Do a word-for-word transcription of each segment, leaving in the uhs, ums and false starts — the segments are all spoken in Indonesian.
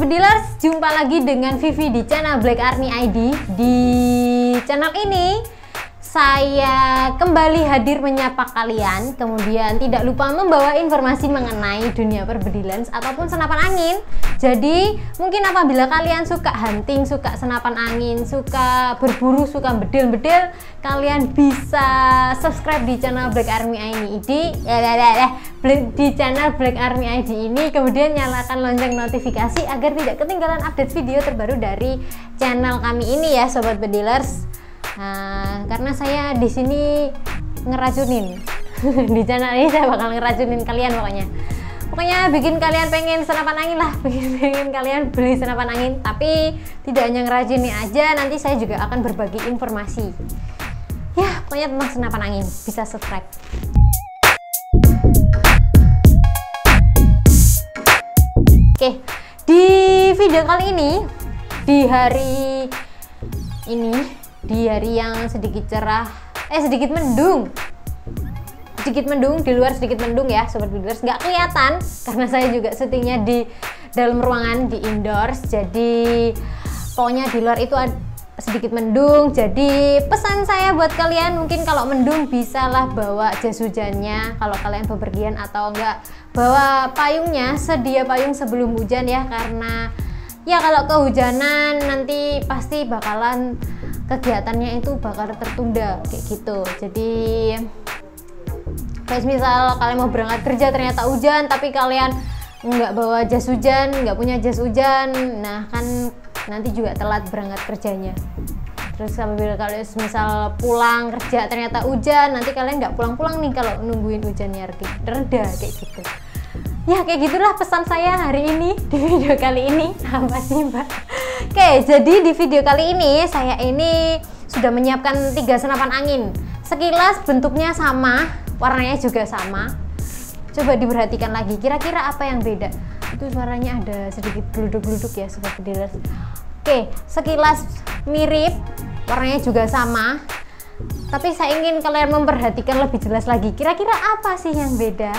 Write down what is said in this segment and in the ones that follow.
Bedilers, jumpa lagi dengan Vivi di channel Black Army I D. Di channel ini saya kembali hadir menyapa kalian, kemudian tidak lupa membawa informasi mengenai dunia perbedilan ataupun senapan angin. Jadi mungkin apabila kalian suka hunting, suka senapan angin, suka berburu, suka bedil-bedil, kalian bisa subscribe di channel Black Army I D ya, ya, ya, ya. Di channel Black Army I D ini, kemudian nyalakan lonceng notifikasi agar tidak ketinggalan update video terbaru dari channel kami ini ya sobat bedilers. Nah, karena saya di sini ngeracunin di channel ini saya bakal ngeracunin kalian pokoknya. Pokoknya bikin kalian pengen senapan angin lah, bikin, pengen kalian beli senapan angin. Tapi tidak hanya ngeracunin aja, nanti saya juga akan berbagi informasi. Ya, pokoknya tentang senapan angin. Bisa subscribe. Oke, di video kali ini, di hari ini di hari yang sedikit cerah, eh sedikit mendung, sedikit mendung di luar sedikit mendung ya sobat bedilers, nggak kelihatan karena saya juga syutingnya di dalam ruangan di indoors. Jadi pokoknya di luar itu sedikit mendung. Jadi pesan saya buat kalian, mungkin kalau mendung bisalah bawa jas hujannya kalau kalian bepergian, atau enggak bawa payungnya, sedia payung sebelum hujan ya, karena ya kalau kehujanan nanti pasti bakalan kegiatannya itu bakal tertunda kayak gitu. Jadi kayak misal kalian mau berangkat kerja ternyata hujan, tapi kalian nggak bawa jas hujan, nggak punya jas hujan, nah kan nanti juga telat berangkat kerjanya. Terus apabila kalian misal pulang kerja ternyata hujan, nanti kalian nggak pulang-pulang nih kalau nungguin hujannya reda kayak gitu. Ya kayak gitulah pesan saya hari ini di video kali ini. Apa sih mbak? Oke, jadi di video kali ini saya ini sudah menyiapkan tiga senapan angin. Sekilas bentuknya sama, warnanya juga sama. Coba diperhatikan lagi, kira-kira apa yang beda? Itu suaranya ada sedikit geluduk-geluduk ya sobat bedilers. Oke, sekilas mirip, warnanya juga sama. Tapi saya ingin kalian memperhatikan lebih jelas lagi. Kira-kira apa sih yang beda?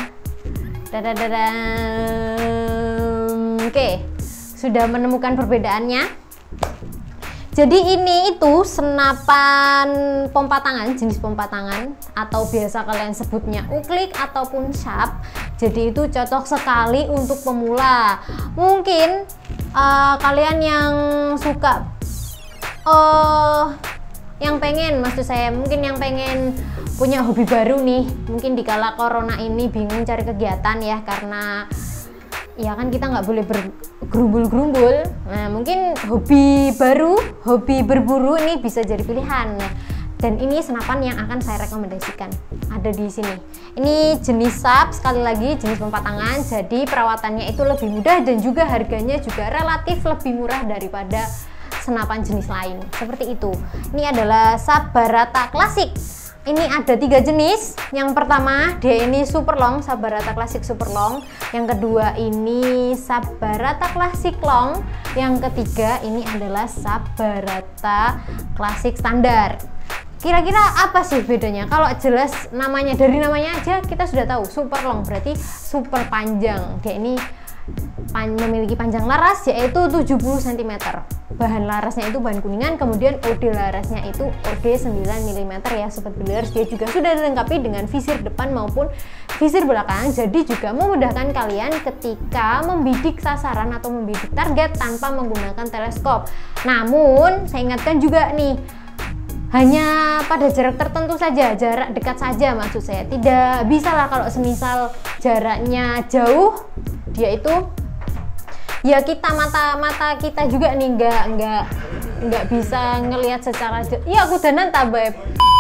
Dadadadam. Oke, sudah menemukan perbedaannya. Jadi ini itu senapan pompa tangan, jenis pompa tangan, atau biasa kalian sebutnya uklik ataupun sharp. Jadi itu cocok sekali untuk pemula. Mungkin uh, kalian yang suka uh, yang pengen, maksud saya mungkin yang pengen punya hobi baru nih, mungkin di kala corona ini bingung cari kegiatan ya, karena ya kan kita nggak boleh bergerumbul-gerumbul. Nah mungkin hobi baru, hobi berburu ini bisa jadi pilihan. Nah, dan ini senapan yang akan saya rekomendasikan ada di sini. Ini jenis sharp, sekali lagi jenis pompa tangan, jadi perawatannya itu lebih mudah dan juga harganya juga relatif lebih murah daripada senapan jenis lain seperti itu. Ini adalah sharp Barata Classic. Ini ada tiga jenis. Yang pertama dia ini super long, sharp Barata Classic super long. Yang kedua ini sharp Barata Classic long. Yang ketiga ini adalah sharp Barata Classic standar. Kira-kira apa sih bedanya? Kalau jelas namanya, dari namanya aja kita sudah tahu super long berarti super panjang. Dia ini pan memiliki panjang laras yaitu tujuh puluh sentimeter. Bahan larasnya itu bahan kuningan, kemudian O D larasnya itu O D sembilan milimeter ya sobat bedilers. Dia juga sudah dilengkapi dengan visir depan maupun visir belakang, jadi juga memudahkan kalian ketika membidik sasaran atau membidik target tanpa menggunakan teleskop. Namun saya ingatkan juga nih, hanya pada jarak tertentu saja, jarak dekat saja maksud saya. Tidak bisa lah kalau semisal jaraknya jauh, dia itu ya kita mata-mata kita juga nih nggak nggak nggak bisa ngelihat secara jauh. Ya aku danan tabeb.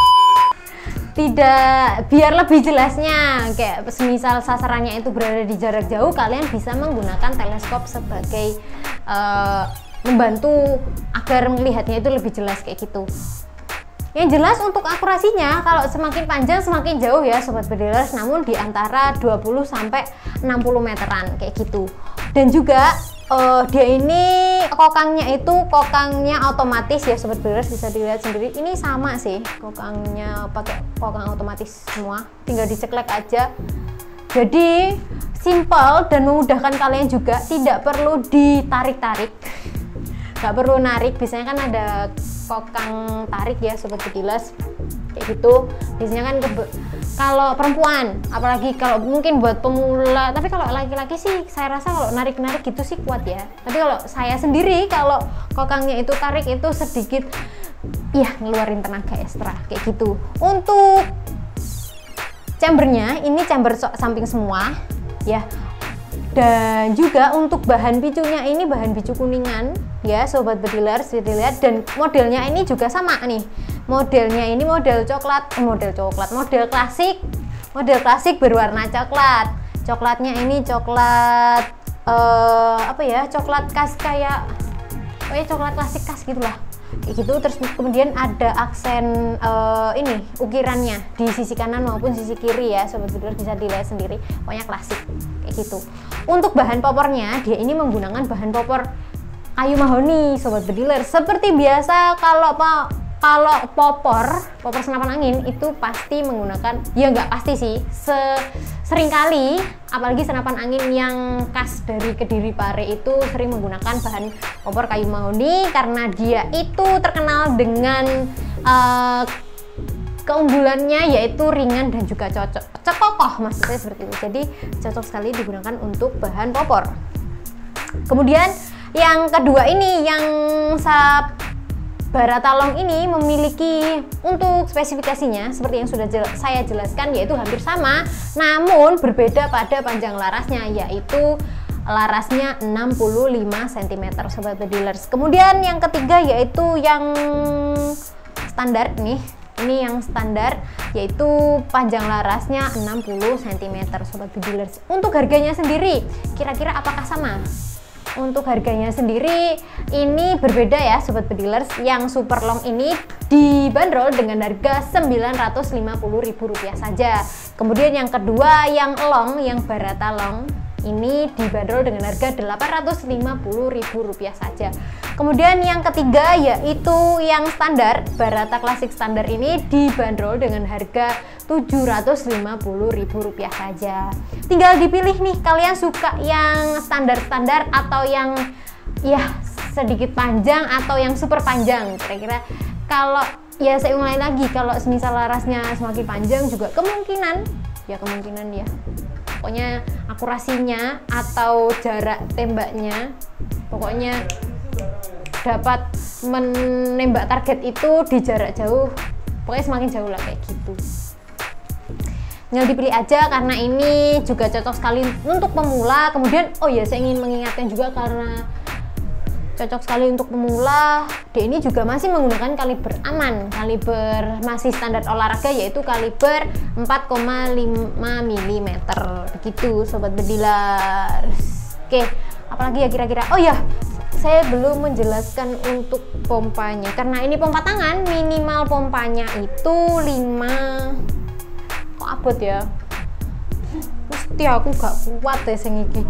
Tidak, biar lebih jelasnya kayak semisal sasarannya itu berada di jarak jauh, kalian bisa menggunakan teleskop sebagai uh, membantu agar melihatnya itu lebih jelas kayak gitu. Yang jelas untuk akurasinya kalau semakin panjang semakin jauh ya sobat bedilers, namun di antara dua puluh sampai enam puluh meteran kayak gitu. Dan juga uh, dia ini kokangnya itu kokangnya otomatis ya sobat bedilers, bisa dilihat sendiri. Ini sama sih kokangnya, pakai kokang otomatis semua, tinggal diceklek aja. Jadi simple dan memudahkan kalian juga, tidak perlu ditarik-tarik, nggak perlu narik. Biasanya kan ada kokang tarik ya sobat bedilas, kayak gitu. Biasanya kan kalau perempuan, apalagi kalau mungkin buat pemula. Tapi kalau laki-laki sih saya rasa kalau narik-narik gitu sih kuat ya. Tapi kalau saya sendiri, kalau kokangnya itu tarik itu sedikit ya ngeluarin tenaga ekstra kayak gitu. Untuk chambernya ini chamber samping semua ya, dan juga untuk bahan picunya ini bahan picu kuningan ya sobat bedilers, dilihat. Dan modelnya ini juga sama nih, modelnya ini model coklat, eh, model coklat, model klasik, model klasik berwarna coklat. Coklatnya ini coklat uh, apa ya, coklat khas kayak, oh ya coklat klasik khas gitulah kayak gitu. Terus kemudian ada aksen uh, ini ukirannya di sisi kanan maupun sisi kiri ya sobat bedilers, bisa dilihat sendiri, pokoknya klasik kayak gitu. Untuk bahan popornya, dia ini menggunakan bahan popor kayu mahoni sobat bedilers. Seperti biasa kalau kalau popor popor senapan angin itu pasti menggunakan, ya nggak pasti sih, se seringkali apalagi senapan angin yang khas dari Kediri Pare itu sering menggunakan bahan popor kayu mahoni karena dia itu terkenal dengan uh, keunggulannya yaitu ringan dan juga cocok cekokoh, maksudnya seperti itu. Jadi cocok sekali digunakan untuk bahan popor. Kemudian yang kedua ini, yang sap Baratalong ini memiliki untuk spesifikasinya seperti yang sudah jel saya jelaskan, yaitu hampir sama, namun berbeda pada panjang larasnya, yaitu larasnya enam puluh lima sentimeter sobat bedilers. Kemudian yang ketiga yaitu yang standar nih, ini yang standar yaitu panjang larasnya enam puluh sentimeter sobat bedilers. Untuk harganya sendiri kira-kira apakah sama? Untuk harganya sendiri ini berbeda ya sobat bedilers. Yang super long ini dibanderol dengan harga sembilan ratus lima puluh ribu rupiah saja. Kemudian yang kedua yang long, yang Baratalong ini dibanderol dengan harga delapan ratus lima puluh ribu rupiah saja. Kemudian yang ketiga yaitu yang standar, Barata Klasik standar ini dibanderol dengan harga tujuh ratus lima puluh ribu rupiah saja. Tinggal dipilih nih, kalian suka yang standar-standar atau yang ya sedikit panjang atau yang super panjang kira-kira. Kalau ya saya ulangi lagi, kalau misal larasnya semakin panjang juga kemungkinan ya kemungkinan ya pokoknya akurasinya atau jarak tembaknya pokoknya dapat menembak target itu di jarak jauh, pokoknya semakin jauh lah kayak gitu. Tinggal dipilih aja karena ini juga cocok sekali untuk pemula. Kemudian oh ya saya ingin mengingatkan juga karena cocok sekali untuk pemula, dia ini juga masih menggunakan kaliber aman, kaliber masih standar olahraga yaitu kaliber empat koma lima milimeter begitu sobat bedilers. Oke, apalagi ya kira-kira, oh ya saya belum menjelaskan untuk pompanya karena ini pompa tangan, minimal pompanya itu lima. Kok abot ya, mesti aku gak kuat deh sing iki.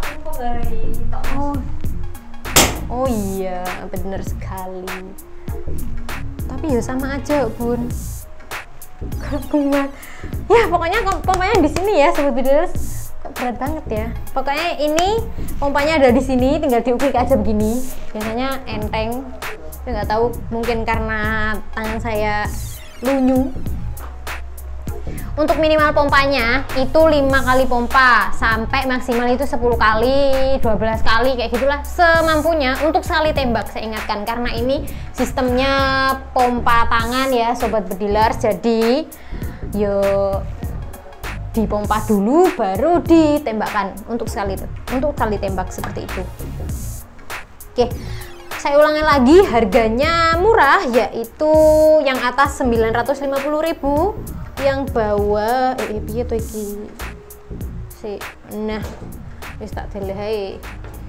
Oh Oh iya, bener sekali. Tapi ya sama aja, Bun. Kuat. Ya, pokoknya pompanya di sini ya, sobat bedilers. Kok berat banget ya. Pokoknya ini pompanya ada di sini, tinggal diuklik aja begini. Biasanya enteng. Saya nggak tahu, mungkin karena tangan saya lunyu. Untuk minimal pompanya itu lima kali pompa sampai maksimal itu sepuluh kali, dua belas kali kayak gitulah semampunya untuk sekali tembak. Saya ingatkan karena ini sistemnya pompa tangan ya sobat bedilers. Jadi yo dipompa dulu baru ditembakkan untuk sekali untuk sekali tembak seperti itu. Oke. Saya ulangi lagi, harganya murah yaitu yang atas sembilan ratus lima puluh ribu, yang bawah eh piye to iki si nah wis tak deleh.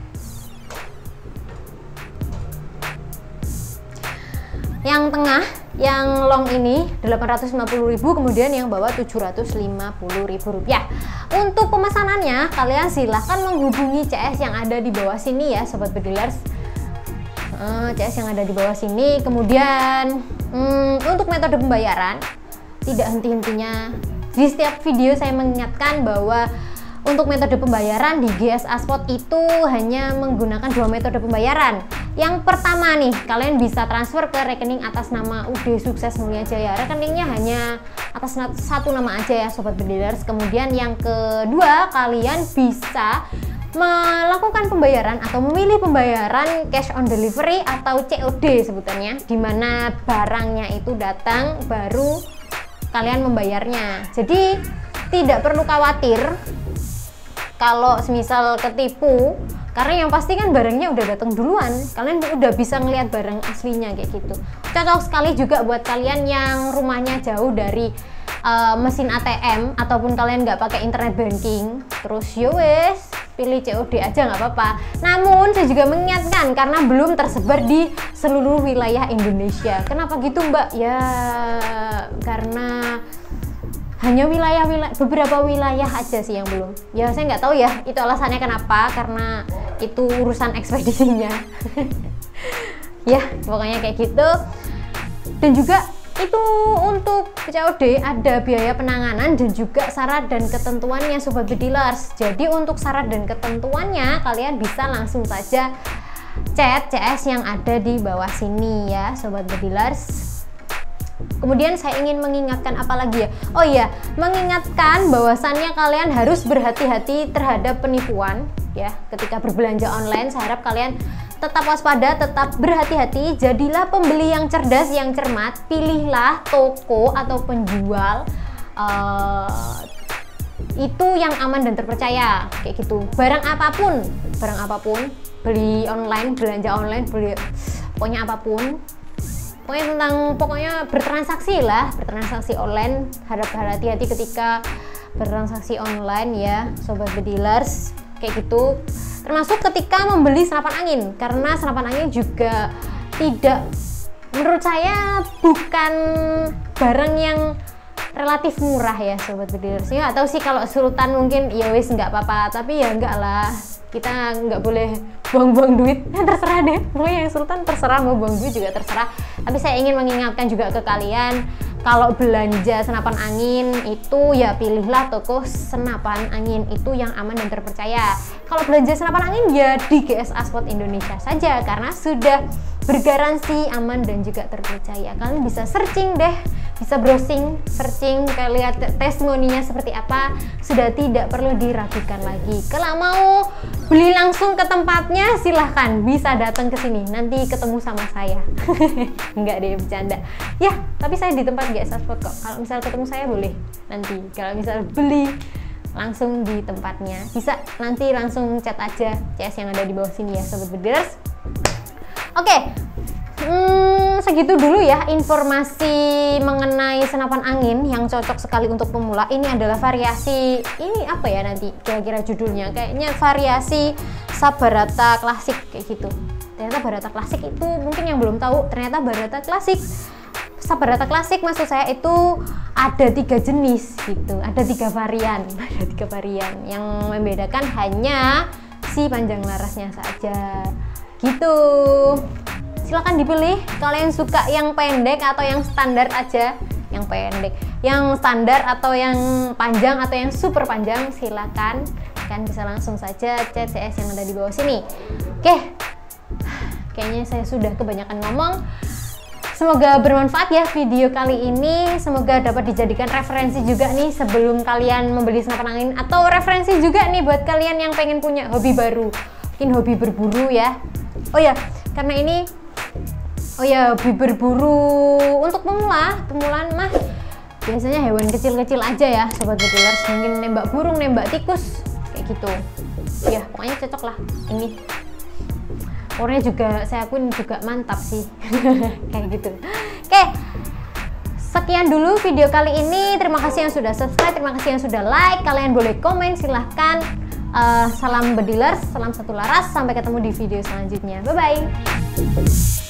Yang tengah yang long ini delapan ratus lima puluh ribu, kemudian yang bawah tujuh ratus lima puluh ribu rupiah. Untuk pemesanannya kalian silahkan menghubungi C S yang ada di bawah sini ya sobat bedilers. Uh, C S yang ada di bawah sini. Kemudian hmm, untuk metode pembayaran tidak henti-hentinya di setiap video saya mengingatkan bahwa Untuk metode pembayaran di G S A Spot itu hanya menggunakan dua metode pembayaran. Yang pertama nih, kalian bisa transfer ke rekening atas nama U D Sukses Mulia Jaya. Rekeningnya hanya atas satu nama aja ya Sobat Bedilers. Kemudian yang kedua, kalian bisa melakukan pembayaran atau memilih pembayaran cash on delivery atau C O D sebutannya, dimana barangnya itu datang baru kalian membayarnya. Jadi tidak perlu khawatir kalau semisal ketipu, karena yang pasti kan barangnya udah datang duluan, kalian udah bisa ngelihat barang aslinya kayak gitu. Cocok sekali juga buat kalian yang rumahnya jauh dari uh, mesin A T M ataupun kalian nggak pakai internet banking, terus yowes pilih C O D aja nggak apa-apa. Namun saya juga mengingatkan karena belum tersebar di seluruh wilayah Indonesia. Kenapa gitu Mbak? Ya karena hanya wilayah-wilayah beberapa wilayah aja sih yang belum. Ya saya nggak tahu ya itu alasannya kenapa, karena itu urusan ekspedisinya. Ya pokoknya kayak gitu. Dan juga itu untuk C O D ada biaya penanganan dan juga syarat dan ketentuannya Sobat Bedilers. Jadi untuk syarat dan ketentuannya kalian bisa langsung saja chat C S yang ada di bawah sini ya Sobat Bedilers. Kemudian saya ingin mengingatkan apa lagi ya? Oh iya, mengingatkan bahwasannya kalian harus berhati-hati terhadap penipuan ya ketika berbelanja online. Saya harap kalian tetap waspada, tetap berhati-hati, jadilah pembeli yang cerdas, yang cermat, pilihlah toko atau penjual uh, itu yang aman dan terpercaya kayak gitu. Barang apapun, barang apapun, beli online, belanja online, beli pokoknya apapun. Pokoknya tentang pokoknya bertransaksi lah, bertransaksi online, harap hati-hati ketika bertransaksi online ya Sobat Bedilers kayak gitu. Termasuk ketika membeli senapan angin, karena senapan angin juga tidak, menurut saya bukan barang yang relatif murah ya Sobat Bedilers. Ya atau sih kalau sultan mungkin ya wis nggak apa-apa, tapi ya enggak lah, kita nggak boleh buang-buang duit. Ya, terserah deh, pokoknya yang sultan terserah, mau buang duit juga terserah. Tapi saya ingin mengingatkan juga ke kalian, kalau belanja senapan angin itu ya pilihlah toko senapan angin itu yang aman dan terpercaya. Kalau belanja senapan angin ya di G S A Spot Indonesia saja, karena sudah bergaransi aman dan juga terpercaya. Kalian bisa searching deh, bisa browsing, searching, kayak lihat testimoninya seperti apa, sudah tidak perlu diragukan lagi. Kalau mau beli langsung ke tempatnya silahkan, bisa datang ke sini, nanti ketemu sama saya. Enggak deh, bercanda ya, tapi saya di tempat G S A Spot kok. Kalau misal ketemu saya boleh nanti, kalau misal beli langsung di tempatnya bisa, nanti langsung chat aja C S yang ada di bawah sini ya Sobat Bedilers. Oke, okay. hmm, segitu dulu ya informasi mengenai senapan angin yang cocok sekali untuk pemula. Ini adalah variasi, ini apa ya nanti kira-kira judulnya, kayaknya variasi Sabarata klasik kayak gitu. Ternyata Barata klasik itu mungkin yang belum tahu, ternyata Barata klasik, Sabarata klasik maksud saya itu ada tiga jenis gitu, ada tiga varian, ada tiga varian yang membedakan hanya si panjang larasnya saja gitu. Silakan dipilih, kalian suka yang pendek atau yang standar aja. Yang pendek, yang standar atau yang panjang atau yang super panjang, silakan. Kan bisa langsung saja chat C S yang ada di bawah sini. Oke, kayaknya saya sudah kebanyakan ngomong. Semoga bermanfaat ya video kali ini. Semoga dapat dijadikan referensi juga nih sebelum kalian membeli senapan angin, atau referensi juga nih buat kalian yang pengen punya hobi baru, mungkin hobi berburu ya. Oh ya, karena ini oh ya hobi berburu untuk pemula, pemulaan mah biasanya hewan kecil-kecil aja ya Sobat Bedilers, mungkin nembak burung, nembak tikus kayak gitu. Ya pokoknya cocok lah ini. Warnanya juga saya akui juga mantap sih. Kayak gitu. Oke, sekian dulu video kali ini. Terima kasih yang sudah subscribe, terima kasih yang sudah like. Kalian boleh komen, silahkan. Uh, salam Bedilers, salam satu laras. Sampai ketemu di video selanjutnya. Bye bye.